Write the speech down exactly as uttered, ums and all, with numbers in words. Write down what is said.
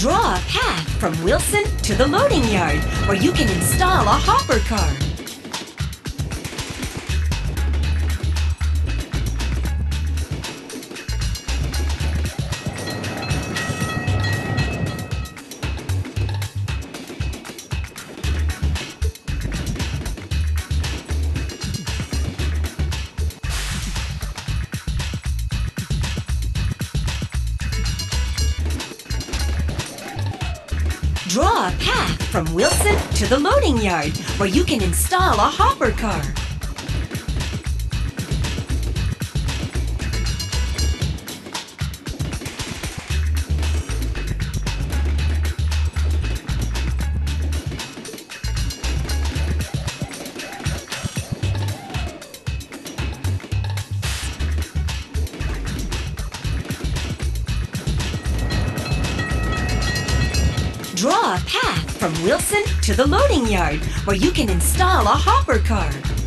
Draw a path from Wilson to the loading yard, where you can install a hopper car. Draw a path from Wilson to the loading yard, where you can install a hopper car. Draw a path from Wilson to the loading yard, where you can install a hopper car.